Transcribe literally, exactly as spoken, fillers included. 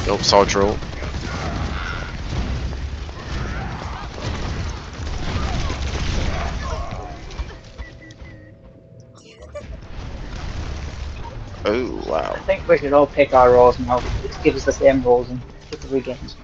Oh, Sarge roll. Oh, wow. I think we should all pick our roles now. It gives us the same roles and get the weekends.